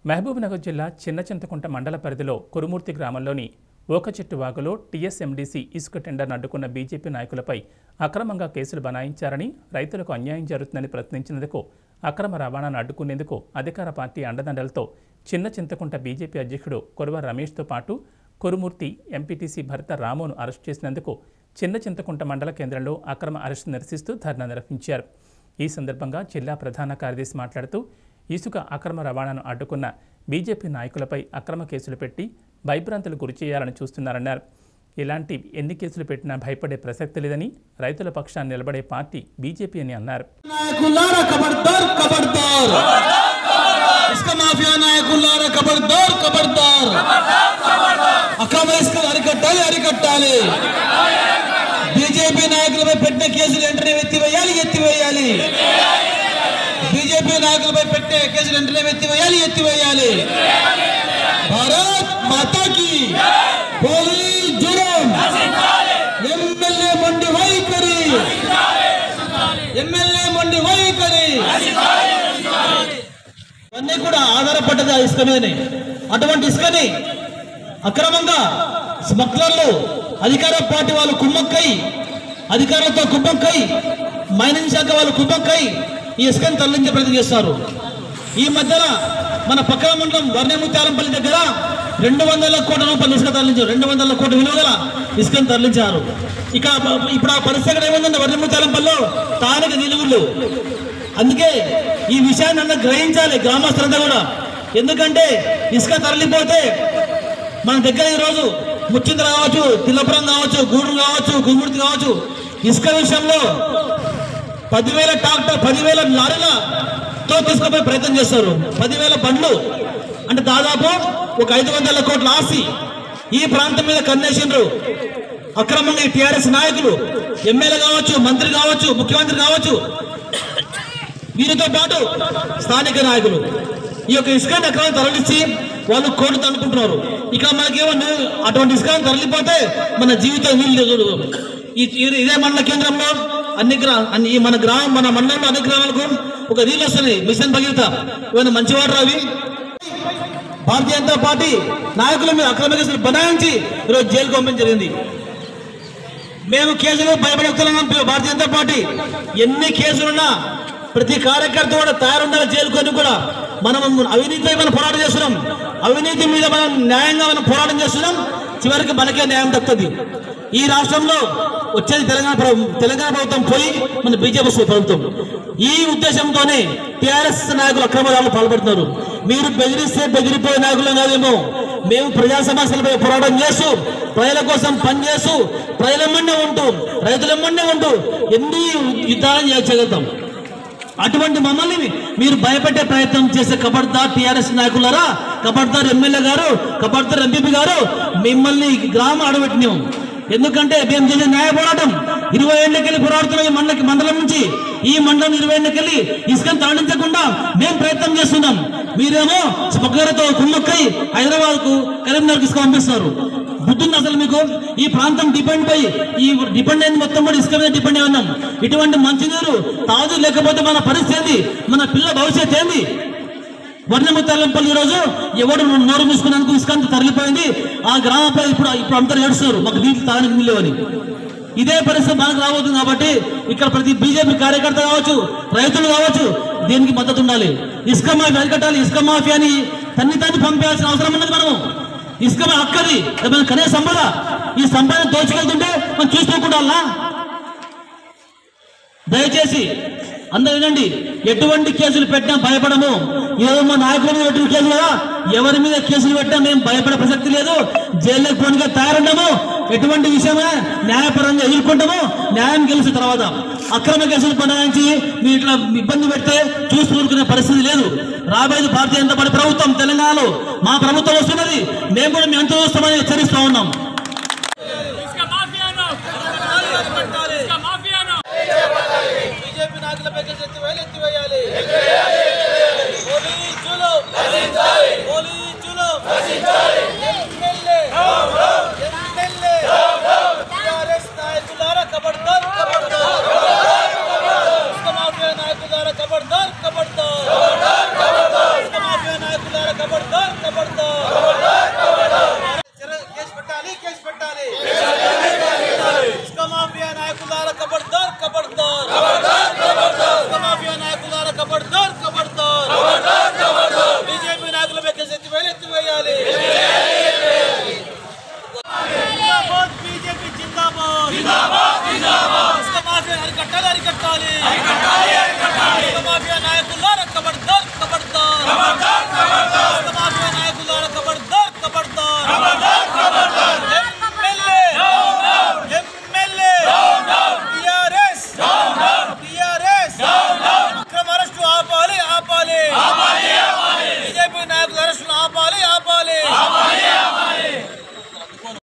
మహబూబ్నగర్ జిల్లా చిన్నచింతకుంట మండల పరిధిలో కురుమూర్తి గ్రామంలోని ఓకచెట్టు వాగులో టీఎస్ఎండీసీ ఇసుక టెండర్ను అడ్డుకున్న బీజేపీ నాయకులపై అక్రమంగా కేసులు బనాయించారని, రైతులకు అన్యాయం జరుగుతుందని ప్రశ్నించినందుకు అక్రమ రవాణాను అడ్డుకునేందుకు అధికార పార్టీ అండదండలతో చిన్నచింతకుంట బీజేపీ అధ్యక్షుడు కొరవ రమేష్తో పాటు కురుమూర్తి ఎంపీటీసీ భర్త రామును అరెస్టు చేసినందుకు చిన్నచింతకుంట మండల కేంద్రంలో అక్రమ అరెస్టు నిరసిస్తూ ధర్నా నిర్వహించారు. ఈ సందర్భంగా జిల్లా ప్రధాన కార్యదర్శి మాట్లాడుతూ ఇసుక అక్రమ రవాణాను అడ్డుకున్న బీజేపీ నాయకులపై అక్రమ కేసులు పెట్టి భయభ్రాంతులు గురి చేయాలని చూస్తున్నారన్నారు. ఇలాంటి ఎన్ని కేసులు పెట్టినా భయపడే ప్రసక్తి లేదని, రైతుల పక్షాన్ని నిలబడే పార్టీ బీజేపీ అని అన్నారు. బీజేపీ నాయకులపై పెట్టిన కేసులు వెంటనే ఎత్తివేయాలి. బీజేపీ నాయకులపై పెట్టే కేసులు వెంటనే ఎత్తివేయాలి. భారత్ మాతా కీ పోలీస్ జులుం, ఎమ్మెల్యే మొండి వైఖరి అన్నీ కూడా ఆధారపడ్డది ఆ ఇసుక మీదనే. అటువంటి ఇసుకని అక్రమంగా స్మగ్లర్లు, అధికార పార్టీ వాళ్ళు కుమ్మక్కై, అధికారులతో కుమ్మక్కై, మైనింగ్ శాఖ వాళ్ళు కుమ్మక్కై ఈ ఇసుకని తరలించే ప్రయత్నం చేస్తారు. ఈ మధ్యన మన పక్కన మండలం వర్ణముత్యాలంపల్లి దగ్గర 200 కోట్ల రూపాయలు ఇసుక తరలించారు. 200 కోట్ల విలువ గల ఇసుకని తరలించారు. ఇక ఇప్పుడు ఆ పరిస్థితి ఏమైందంటే వర్ణముత్యాలంపల్లిలో స్థానిక నిలువులు. అందుకే ఈ విషయాన్ని అందరూ గ్రహించాలి, గ్రామస్తులంతా కూడా. ఎందుకంటే ఇసుక తరలిపోతే మన దగ్గర ఈరోజు ముచ్చింద్ర కావచ్చు, తిల్లపురం కావచ్చు, గూడూరు కావచ్చు, గుమ్మూర్తి కావచ్చు, ఇసుక విషయంలో 10,000 ట్రాక్టర్, 10,000 లారీలతో తీసుకుపోయే ప్రయత్నం చేస్తారు. 10,000 బండ్లు అంటే దాదాపు ఒక 500 కోట్ల ఆస్తి ఈ ప్రాంతం మీద కన్నేసిండ్రు అక్రమంగా. టీఆర్ఎస్ నాయకులు, ఎమ్మెల్యే కావచ్చు, మంత్రి కావచ్చు, ముఖ్యమంత్రి కావచ్చు, వీరితో పాటు స్థానిక నాయకులు ఈ యొక్క ఇసుకని అక్రమంగా తరలించి వాళ్ళు కోర్టు అనుకుంటున్నారు. ఇక మనకేమో అటువంటి ఇసుకని తరలిపోతే మన జీవితం వీళ్ళు. ఇదే మండల కేంద్రంలో మన మండలంలో అన్ని గ్రామాలకు ఒక నీళ్ళు వస్తున్నాయి, మిషన్ భగీరథ. ఇవన్నీ మంచివాడు రావి. భారతీయ జనతా పార్టీ నాయకుల మీద అక్రమ కేసులు బనాయించి ఈరోజు జైలుకు పంపించడం జరిగింది. మేము కేసులు భయపడుతున్నాం. భారతీయ జనతా పార్టీ ఎన్ని కేసులున్నా ప్రతి కార్యకర్త కూడా తయారుండాలి. జైలుకొని కూడా మనం అవినీతిపై మనం పోరాటం చేస్తున్నాం. అవినీతి మీద మనం న్యాయంగా మనం పోరాటం చేస్తున్నాం. చివరికి మనకే న్యాయం దక్కుతుంది. ఈ రాష్ట్రంలో వచ్చేది తెలంగాణ ప్రభుత్వం పోయి మన బీజేపీ ప్రభుత్వం. ఈ ఉద్దేశంతోనే టీఆర్ఎస్ నాయకులు అక్రమాలు పాల్పడుతున్నారు. మీరు బెదిరిస్తే బెదిరిపోయే నాయకులు కాదేమో. మేము ప్రజా సమస్యలపై పోరాటం చేస్తూ, ప్రజల కోసం పనిచేస్తూ, ప్రజలెమ్మనే ఉంటూ, రైతులెమ్మనే ఉంటూ ఎన్ని యుద్ధాలను చేయగలుగుతాం. అటువంటి మమ్మల్ని మీరు భయపెట్టే ప్రయత్నం చేసే కబడ్దార్ టీఆర్ఎస్ నాయకులారా, కబడ్దార్ ఎమ్మెల్యే గారు, కబడ్దార్ ఎంపీ గారు, మిమ్మల్ని గ్రామం అడబెట్టినాం. ఎందుకంటే మేము చేసే న్యాయ పోరాటం 20 ఏళ్ళకెళ్ళి పోరాడుతున్నాం. ఈ మండలం నుంచి ఈ మండలం 20 ఏళ్ళకెళ్ళి ఇసుకను తరలించకుండా మేము ప్రయత్నం చేస్తున్నాం. మీరేమో స్మగ్లర్తో కుమ్మక్కై హైదరాబాద్కు, కరీంనగర్కి ఇసుక పంపిస్తారు. బుద్ధుంది అసలు మీకు? ఈ ప్రాంతం డిపెండ్ అయింది మొత్తం కూడా ఇసుక మీద డిపెండ్ అయి ఉన్నాం. ఇటువంటి మంచినీరు తాజు లేకపోతే మన పరిస్థితి, మన పిల్ల భవిష్యత్ ఏంది? వర్ణముత్యాలంపల్లి ఈరోజు ఎవడు నోరు మూసుకున్నందుకు ఇసుక అంతా తరలిపోయింది. ఆ గ్రామంపై ఇప్పుడు అందరూ ఏడుస్తారు, మాకు నీళ్ళు తాగడానికి నీళ్ళు అని. ఇదే పరిస్థితి మనకు రాబోతుంది. కాబట్టి ఇక్కడ ప్రతి బీజేపీ కార్యకర్త కావచ్చు, రైతులు కావచ్చు, దీనికి మద్దతు ఉండాలి. ఇసుక మాఫీ అరికట్టాలి. ఇసుక మాఫియాని తన్ని పంపేయాల్సిన అవసరం ఉన్నది. మనము ఇసుక హక్కది, మన కనే సంపద. ఈ సంపద దోచుకెళ్తుంటే మనం చూసుకోకుండా దయచేసి అందరూ వినండి. ఎటువంటి కేసులు పెట్టినా భయపడము. ఏదో మా నాయకుల మీద పెట్టిన కేసులు కదా, ఎవరి మీద కేసులు పెట్టినా మేము భయపడే ప్రసక్తి లేదు. జైల్లోకి పోనిగా తయారున్నాము. ఎటువంటి విషయమే న్యాయపరంగా ఎదుర్కొంటాము. న్యాయం గెలిచిన తర్వాత అక్రమ కేసులు బనాయించి మీరు ఇట్లా ఇబ్బంది పెడితే చూసి ఊరుకునే పరిస్థితి లేదు. రాబోయేది భారతీయ జనతా పార్టీ ప్రభుత్వం. తెలంగాణలో మా ప్రభుత్వం వస్తున్నది. మేము కూడా మేము ఎంత వస్తామని హెచ్చరిస్తూ ఉన్నాం. బీజేపీ నాయకులపై ఎత్తివేయాలి. టీఆర్ఎస్ నాయకులారా కబడ్దార్, ఇసుక మాఫియా నాయకులారా కబడ్దార్, ఇసుక మాఫియా నాయకులారా खबरदार खबरदार केस పెట్టాలి ఇసుక మాఫియా నాయకులారా खबरदार खबरदार ఇసుక మాఫియా నాయకులారా खबरदार బీజేపీ నాయకులపై కేసు ఎత్తివేయాలి జిందాబాద్ బీజేపీ జిందాబాద్ ఇసుక మాఫియా అరికట్టాలి ఇసుక మాఫియా నాయకులారా